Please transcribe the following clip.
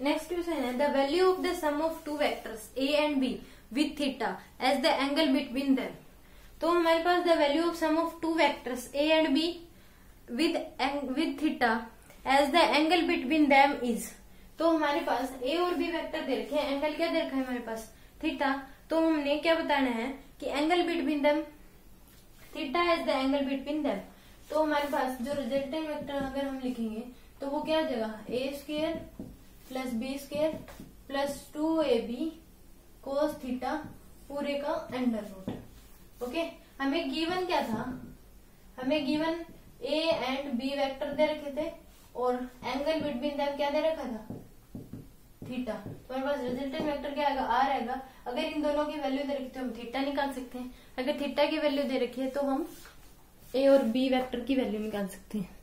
Next question है the value of the sum of two vectors A and B with theta as the angle between them. तो हमारे पास the value of sum of two vectors A and B with theta as the angle between them is. तो हमारे पास ए और B vector दे रखे हैं, angle क्या दे रखा है हमारे पास थीटा। तो हमने क्या बताना है कि angle between them theta as the angle between them. तो हमारे पास जो रिजल्टेंट वेक्टर अगर हम लिखेंगे तो वो क्या हो जाएगा A square plus B square plus 2ab cos theta पूरे का अंडर रूट। ओके, हमें गिवन क्या था, हमें given A and B vector दे रखे थे और एंगल बिटवीन देम क्या दे रखा था थीटा। तो हमारे पास रिजल्टेंट वेक्टर क्या आएगा आर आएगा। अगर इन दोनों की वैल्यू दे रखी तो हम थीटा निकाल सकते हैं, अगर थीटा की वैल्यू दे रखी है तो हम ए और बी वेक्टर की वैल्यू निकाल सकते हैं।